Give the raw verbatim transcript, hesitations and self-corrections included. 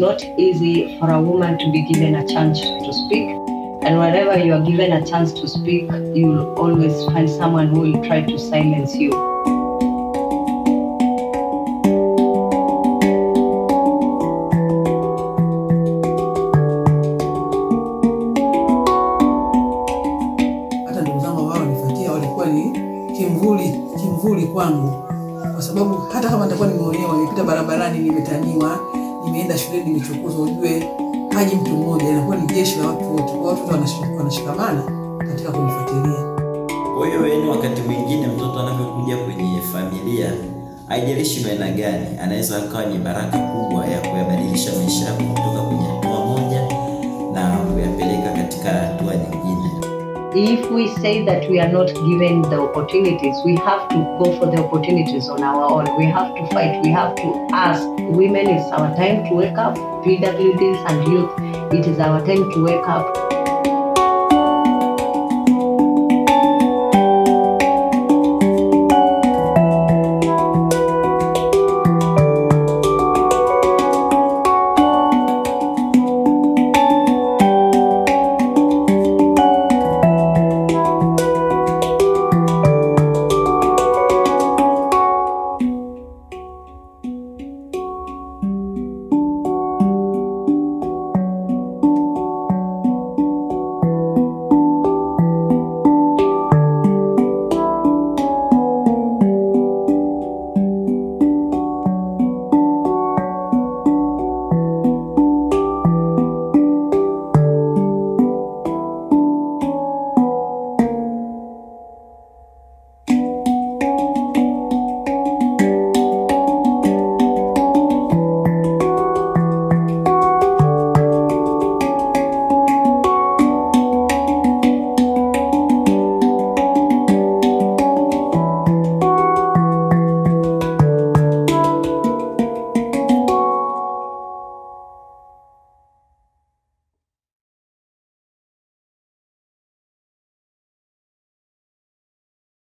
not easy for a woman to be given a chance to speak. And whenever you are given a chance to speak, you will always find someone who will try to silence you. Hata ndugu zangu wao wanifuatia walikuwa ni kimvuli, kimvuli kwangu. Kwa sababu hata kama nitakuwa nimeolewa, nimepita barabarani, nimetaniwa, nimeenda shuleni, nimechukuzwa, ujue haji mtu mmoja, inakuwa ni jeshi la watu wote. Kwa watu wanashikamana katika kunifuatilia. Kwa hiyo yani wakati mwingine mtoto anapokuja kwenye familia, haijalishi maana gani, anaweza akawa ni baraka kubwa ya kuyabadilisha maisha yako kutoka kwenye hatua moja na kuyapeleka katika hatua nyingine. If we say that we are not given the opportunities, we have to go for the opportunities on our own. We have to fight. We have to ask. Women, it's our time to wake up. P W Ds and youth, it is our time to wake up.